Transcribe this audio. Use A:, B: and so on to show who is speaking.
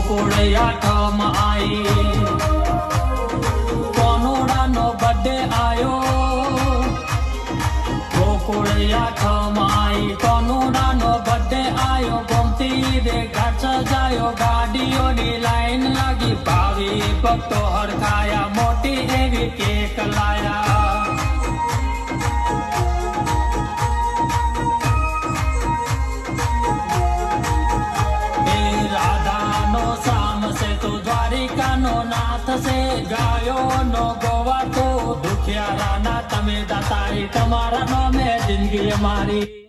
A: ગોકુળિયા ઠમ આઈ કોનોડાનો birthday આયો ગોકુળિયા ઠમ આઈ કોનોડાનો birthday આયો ગમતી રે ઘાટ સજાયો ગાડીઓની લાઈન લાગી ભાવિ ભક્તો હરખાયા મોટી એવી કેક લાયા नाथ से गायो नो गोवा तो दुखियारा ना तमे दातारी तमारा नो में जिंदगी हमारी।